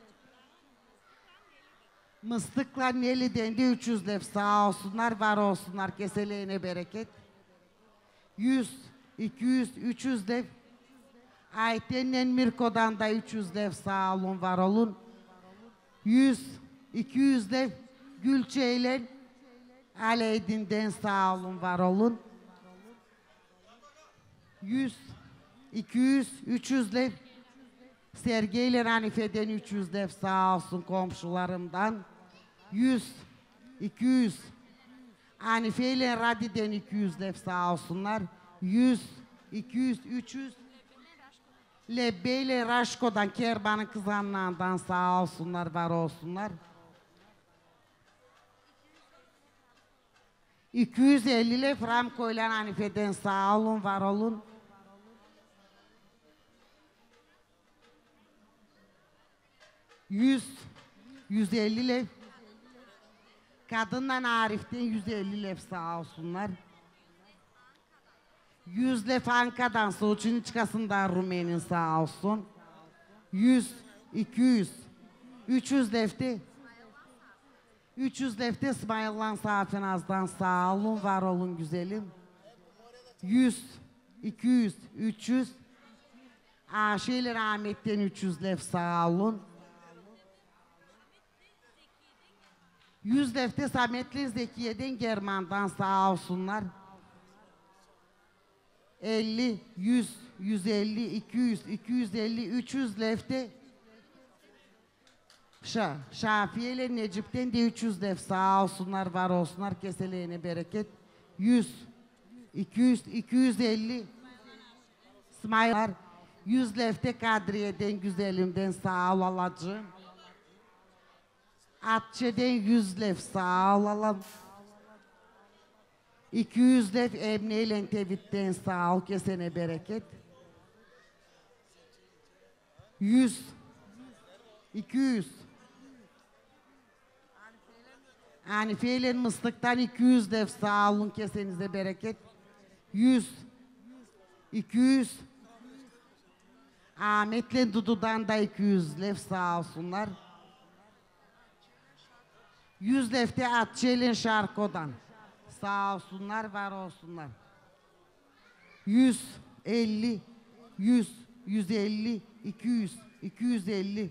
Mıstıkla Neli'den de üç yüz lev sağ olsunlar, var olsunlar, keseleğine bereket. yüz, iki yüz, üç yüz lev. Ayten'le Mirko'dan da üç yüz lev sağ olun, var olun. yüz, iki yüz lev. Gülçe ile Aleydin'den sağ olun, var olun. yüz, iki yüz, üç yüz lev. Sergey ile Hanife'den üç yüz lev sağ olsun komşularımdan. yüz, iki yüz. Hanife ile Radi'den iki yüz lev sağ olsunlar. yüz, iki yüz, üç yüz. Lebbe ile Raşko'dan, Kerban'ın kızanlarından sağ olsunlar, var olsunlar. iki yüz elli lev Ramko ile Hanife'den sağ olun, var olun. yüz, yüz elli lev. Kadınla Arif'ten yüz elli lev sağ olsunlar. yüz lev Anka'dan, Soçiniçkası'ndan Rumen'in sağ olsun. yüz, iki yüz, üç yüz levte. üç yüz levte İsmail'lan Safinaz'dan sağ olun, var olun güzelim. yüz, iki yüz, üç yüz. Ayşe ile Rahmet'ten üç yüz lev sağ olun. yüz levte Sametli Zekiye'den German'dan sağ olsunlar. elli, yüz, yüz elli, iki yüz, iki yüz elli, üç yüz levte. Şa, Şafiye ile Necip'ten de üç yüz lev sağ olsunlar, var olsunlar, keseleğine bereket. yüz, iki yüz, iki yüz elli. İsmail yüz levte Kadriye'den güzelimden sağ ol alacığım. Atçe'den yüz lev sağ ol alam. iki yüz lev Emne ile Tevit'ten sağ ol, kesene bereket. yüz, iki yüz. Hanife ile Mıstık'tan iki yüz lev sağ olun, kesenize bereket. yüz, iki yüz. Ahmet'le Dudu'dan da iki yüz lev sağ olsunlar. yüz levte Atçe'yle Şarko'dan sağ olsunlar, var olsunlar. yüz elli, yüz, yüz elli, iki yüz, iki yüz elli.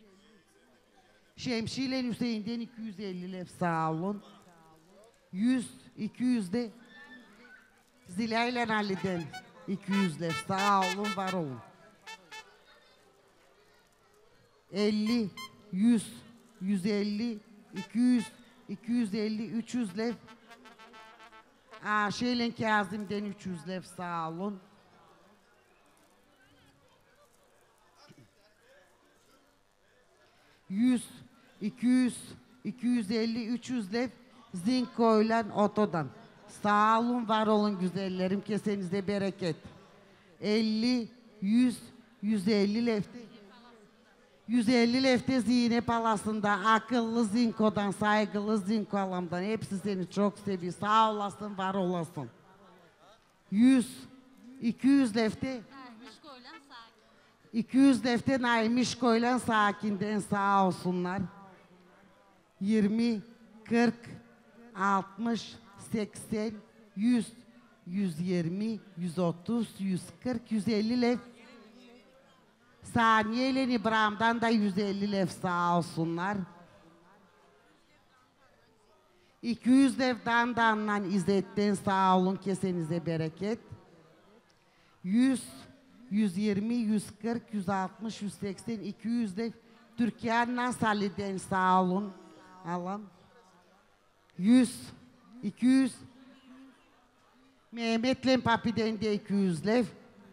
Şemsi ile Hüseyin'den iki yüz elli lev sağ olun. yüz, iki yüz de Zila ile Ali'den iki yüz lev sağ olun, var olun. elli, yüz, yüz elli, iki yüz, iki yüz elli, üç yüz lev. Ayşe ile Kazım'den üç yüz lev sağ olun. yüz, iki yüz, iki yüz elli, üç yüz lef Zinko'yla otodan. Sağ olun, var olun güzellerim, kesenize bereket. elli, yüz, yüz elli lefte. yüz elli lefte Zine Palası'nda akıllı Zinko'dan, saygılı Zinko alamdan. Hepsi seni çok seviyor. Sağ olasın, var olasın. yüz, iki yüz lefte. iki yüz lefte Naymişko'yla Sakin'den sağ olsunlar. yirmi, kırk, altmış, seksen, yüz, yüz yirmi, yüz otuz, yüz kırk, yüz elli lef. Saniye ile İbrahim'den da yüz elli lef sağ olsunlar. iki yüz lef Dandan'la İzzet'ten sağ olun, kesenize bereket. yüz, yüz yirmi, yüz kırk, yüz altmış, yüz seksen, iki yüz lef Türkiye'den Salih'den sağ olun. Alın. yüz, iki yüz. Mehmet'le Papi'den de iki yüz lef.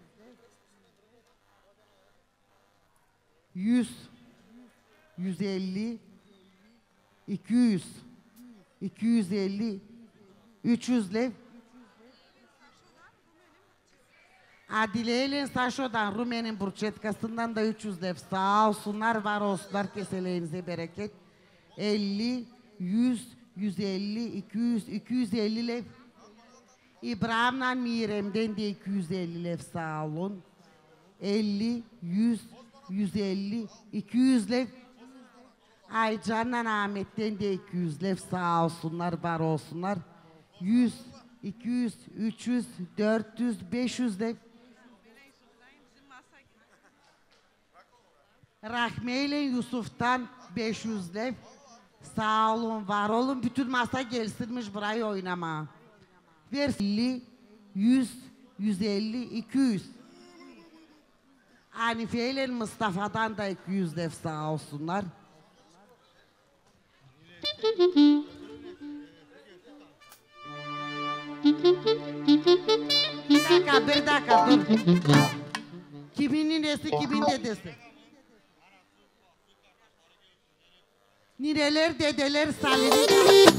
yüz, yüz elli, iki yüz, iki yüz elli, üç yüz lef. Adile ile Saşo'dan, Rumen'in Burçetkası'ndan da üç yüz lef sağ olsunlar, var olsunlar, keseleğinize bereket. elli, yüz, yüz elli, iki yüz, iki yüz elli lef. İbrahim'le Mirem'den de iki yüz elli lef sağ olun. elli, yüz, yüz elli, iki yüz lef. Aycan'la Ahmet'ten de iki yüz lef sağ olsunlar, var olsunlar. yüz, iki yüz, üç yüz, dört yüz, beş yüz lef. Rahme ile Yusuf'tan beş yüz lef. Sağ olun, var olun. Bütün masa gelsinmiş burayı oynama. Ver elli, yüz, yüz elli, iki yüz. Hanife ile Mustafa'dan da iki yüz lef sağ olsunlar. Bir dakika, bir dakika dur. Kimin ninesi, kimin dedesi? Nineler, dedeler, Salih'in...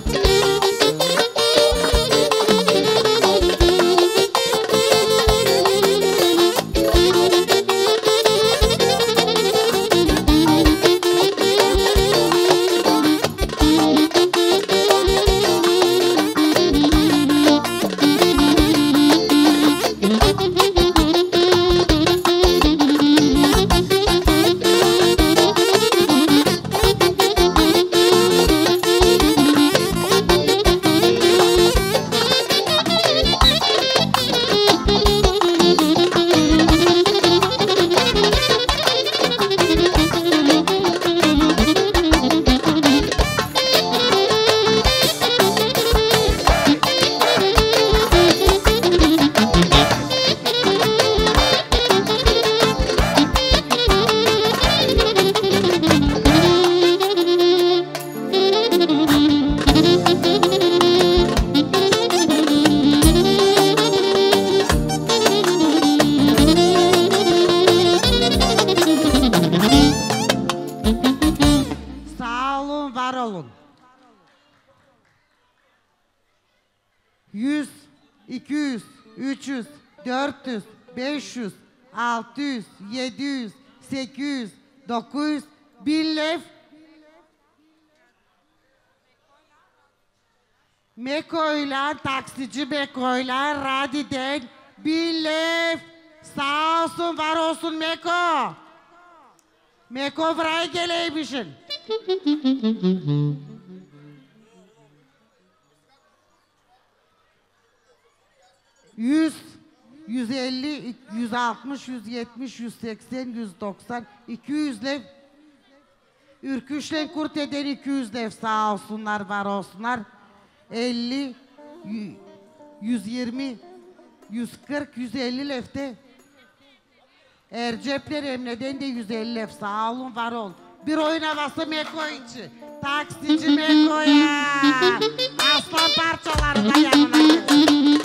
yüz, iki yüz, üç yüz, dört yüz, beş yüz, altı yüz, yedi yüz, sekiz yüz, dokuz yüz, bin lef. Meko'yla, taksici Meko'yla, Radi'den bin lef. Sağ olsun, var olsun Meko. Meko buraya geleymişsin. Yüz, yüz elli, yüz altmış, yüz yetmiş, yüz seksen, yüz doksan, iki yüz lef. Ürküşle kurt eden iki yüz lef sağ olsunlar, var olsunlar. elli, yüz yirmi, yüz kırk, yüz elli lefte. Ercepler Emre'den de yüz elli lef sağ olun, var olun. Bir oyun havası Meko içi. Taksici Meko'ya. Aslan parçalarına yanına getir.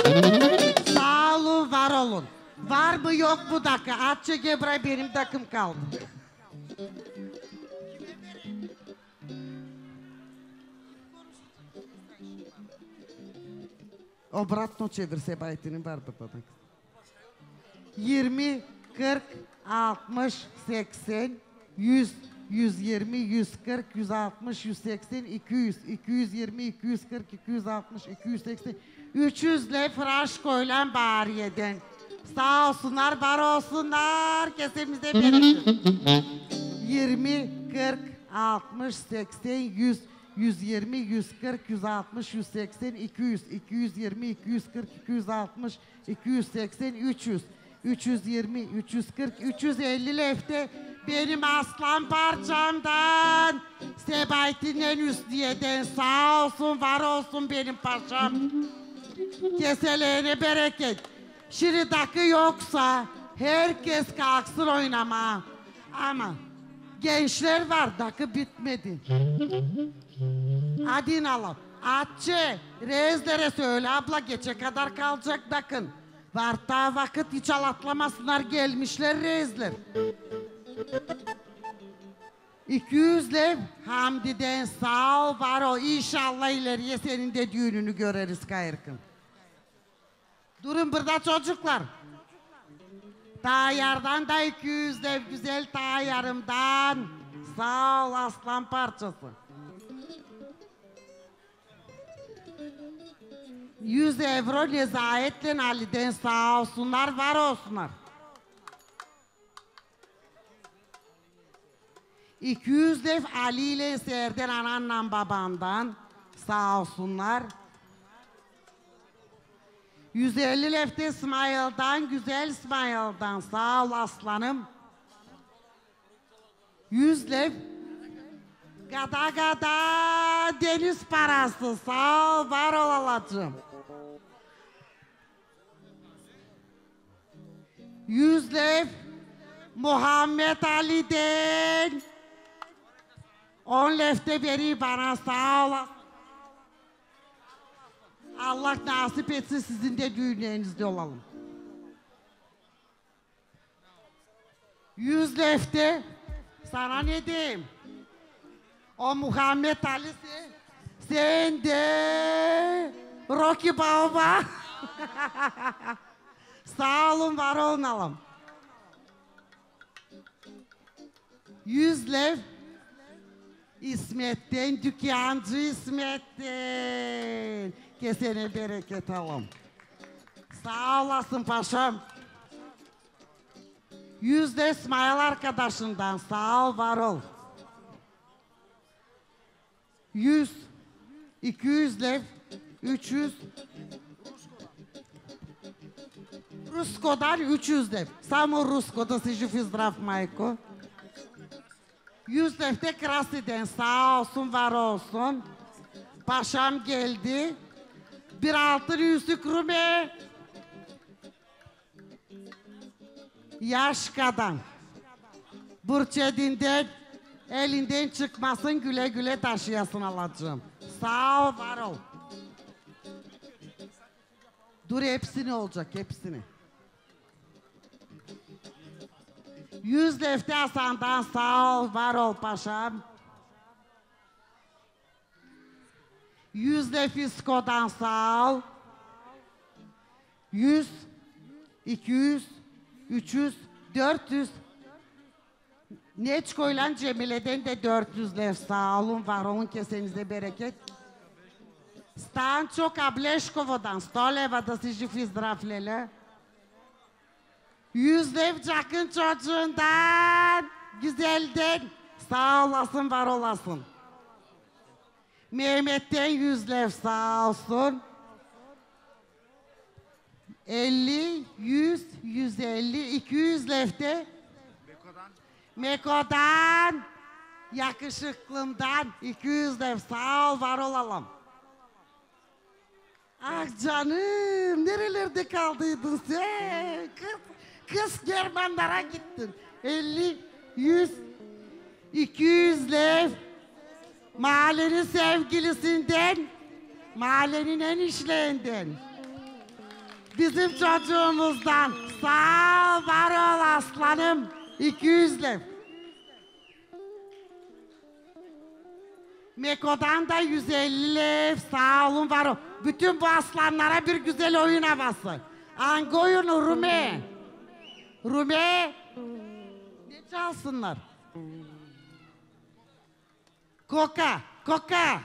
Sağ olun, var olun. Var mı yok mu dakika? Atça Gebray benim takım kaldı. Obratno çevir Sebahattin'in var burada. yirmi, kırk, altmış, seksen, yüz, yüz yirmi, yüz kırk, yüz altmış, yüz seksen, iki yüz, iki yüz yirmi, iki yüz kırk, iki yüz altmış, iki yüz seksen, üç yüzle fıraş koyulan bariyeden. Sağ olsunlar, var olsunlar, kesemize bereket. yirmi, kırk, altmış, seksen, yüz, yüz yirmi, yüz kırk, yüz altmış, yüz seksen, iki yüz, iki yüz yirmi, iki yüz kırk, iki yüz altmış, iki yüz seksen, üç yüz, üç yüz yirmi, üç yüz kırk, üç yüz elli lefte benim aslan parçamdan, Sebahattin'den Hüsniye'den sağ olsun, var olsun benim parçam. Keseleğine bereket. Şiridakı yoksa herkes kalksın oynama. Ama gençler var, dakı bitmedi. Hadi inalım. Atçı, rezlere söyle abla geçe kadar kalacak dakın. Var daha vakit hiç alatlamasınlar, gelmişler rezler. iki yüz lev Hamdi'den sağ ol, var o. İnşallah ileriye senin de düğününü göreriz Kayırkın. Durun burada çocuklar. Tayyardan da iki yüz lev güzel tayyarımdan. Sağ ol aslan parçası. yüz euro Nezahet'le Ali'den sağ olsunlar, var olsunlar. iki yüz lev Ali ile Serden ananla babamdan sağ olsunlar. yüz elli lefte İsmail'dan, güzel İsmail'dan sağ ol aslanım. yüz lev gada gada deniz parası sağ ol, var ol alacığım. yüz lev Muhammed Ali'den on lefte veri bana sağ ol. Allah nasip etsin sizin de düğünlerinizde olalım. Yüz lefte sana ne diyeyim? O Muhammed Ali'si sen de Rocky Baba. Sağ olun, var olun. Yüz lev İsmet'ten, dükkancı İsmet'ten. Kesene bereket alım. Sağ olasın paşam. Yüz de İsmail arkadaşından sağ ol, var ol. Yüz, iki yüz lev, üç yüz. Rusko'dan üç yüz lev. Samo Rusko'da sizi fizdrav majko. Yüz lefte Krasi'den sağ olsun, var olsun. Paşam geldi. Bir altın yüzlük Rume. Yaş kadın. Burçedinden elinden çıkmasın, güle güle taşıyasın alacağım. Sağ ol, var ol. Dur, hepsini olacak, hepsini. Yüz lefte Hasan'dan sağ ol, var ol paşam. Yüz de Fisko'dan sağ ol. Yüz, iki yüz, üç yüz, dört yüz. Neçko'yla Cemile'den de dört yüz lev sağ olun, var olun, kesenize bereket. Stanço Kableşkova'dan sto leva da sizi fizdraflele. Yüz lev Çakın çocuğundan, güzelden sağ olasın, var olasın. Mehmet'ten yüz lev sağ olsun. elli, yüz, yüz elli, iki yüz lefte. Meko'dan. Meko'dan, yakışıklımdan iki yüz lev sağ ol, var olalım. Ah canım, nerelerde kaldıydın sen? Kız, kız Germanlara gittin. elli, yüz, iki yüz lev. Mahallenin sevgilisinden, mahallenin enişlerinden. Bizim çocuğumuzdan. Sağ ol, var ol aslanım. iki yüzle. Meko'dan da yüz elli lev. Sağ olun, var ol. Bütün bu aslanlara bir güzel oyun havası. Hangi oyunu Rume? Rume? Ne çalsınlar? Koka, koka.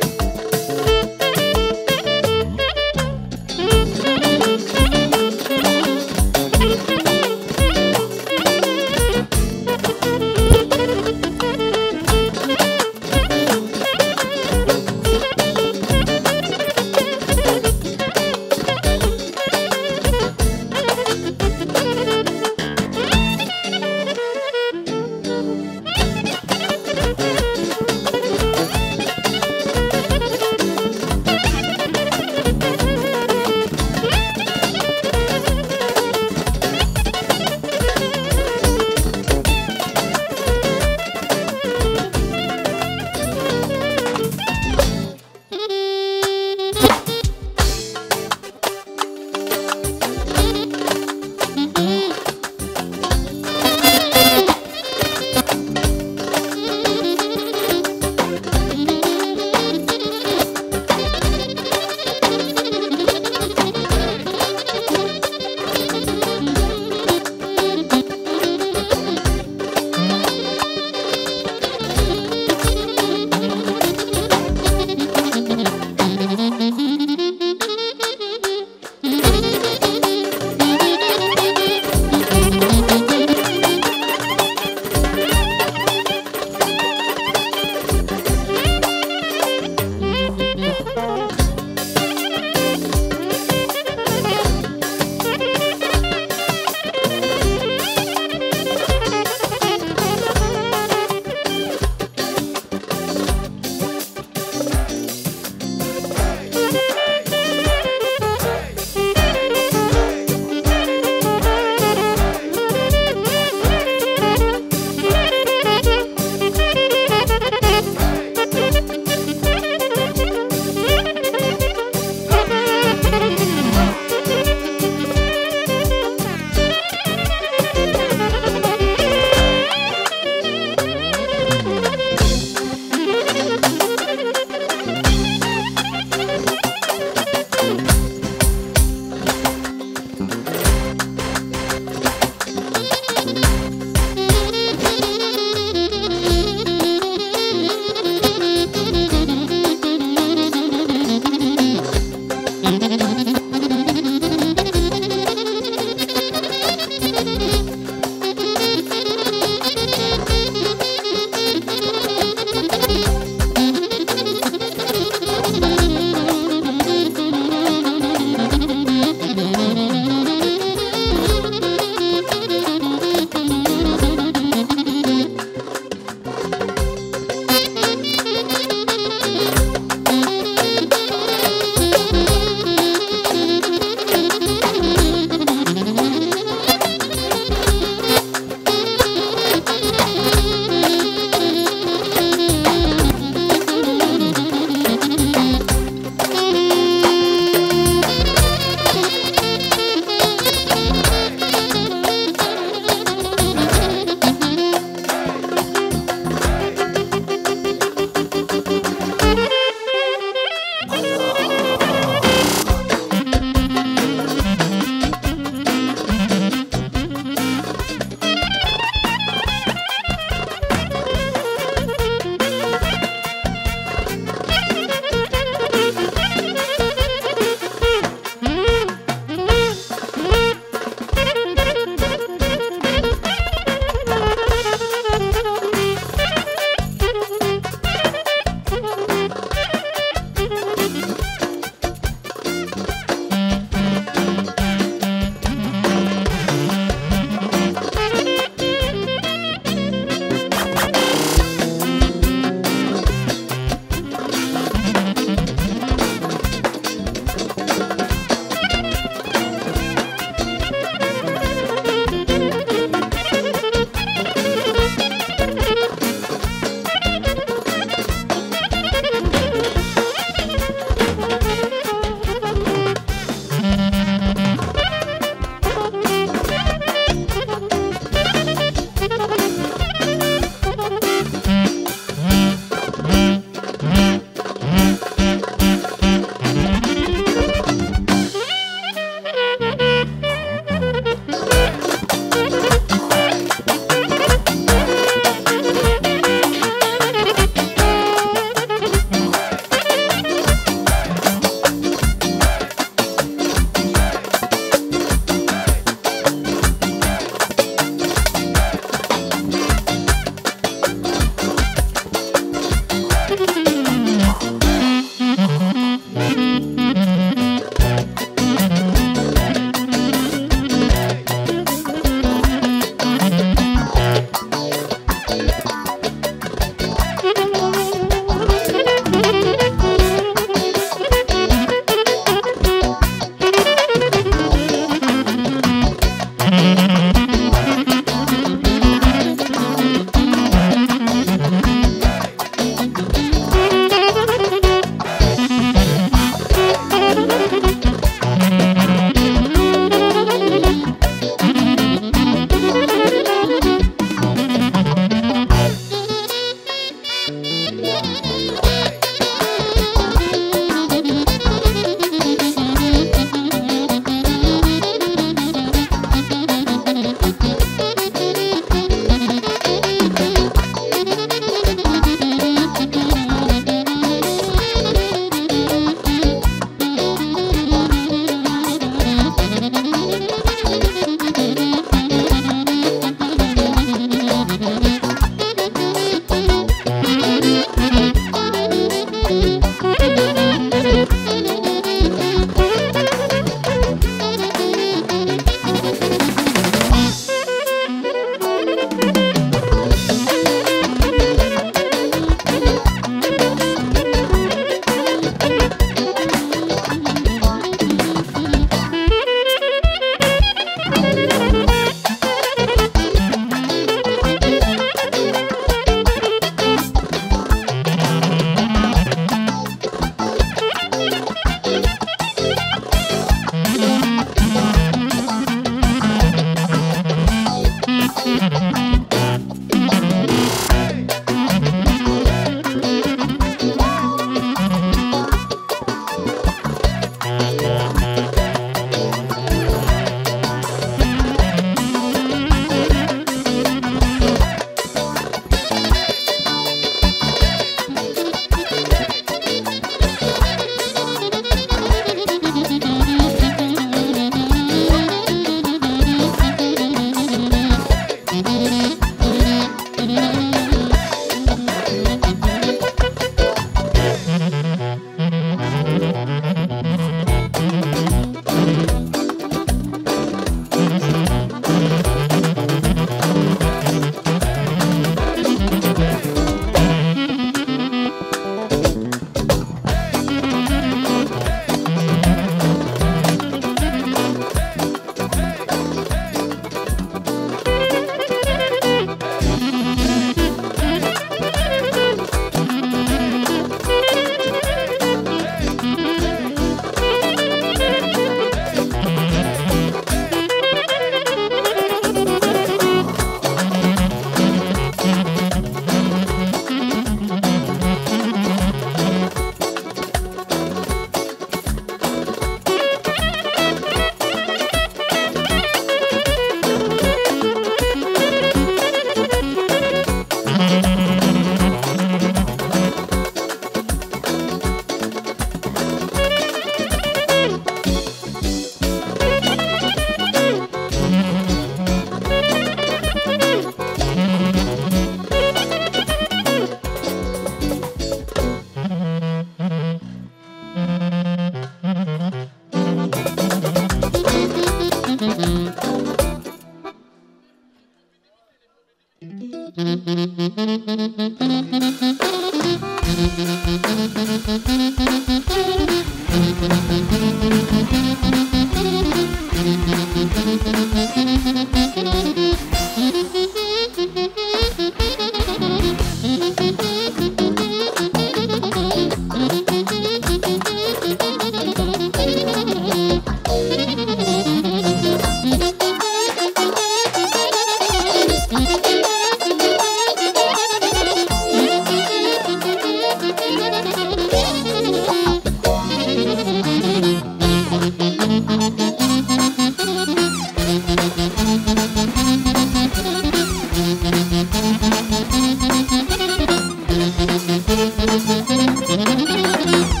Müzik